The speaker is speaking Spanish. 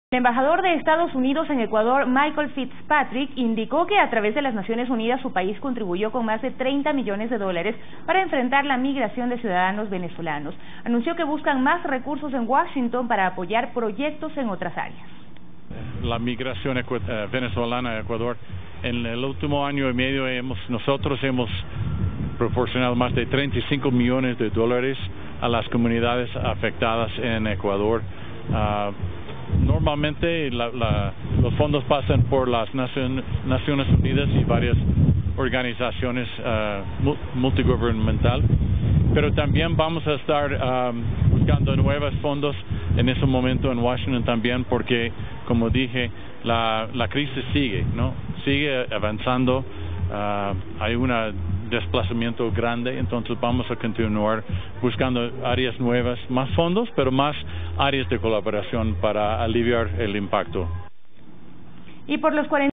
El embajador de Estados Unidos en Ecuador, Michael Fitzpatrick, indicó que a través de las Naciones Unidas su país contribuyó con más de $30 millones para enfrentar la migración de ciudadanos venezolanos. Anunció que buscan más recursos en Washington para apoyar proyectos en otras áreas. La migración venezolana a Ecuador, en el último año y medio nosotros hemos proporcionado más de $35 millones a las comunidades afectadas en Ecuador. Normalmente los fondos pasan por las Naciones Unidas y varias organizaciones multigubernamentales, pero también vamos a estar buscando nuevos fondos en ese momento en Washington también, porque, como dije, la crisis sigue avanzando, hay un desplazamiento grande, entonces vamos a continuar buscando áreas nuevas, más fondos, pero más áreas de colaboración para aliviar el impacto. Y por los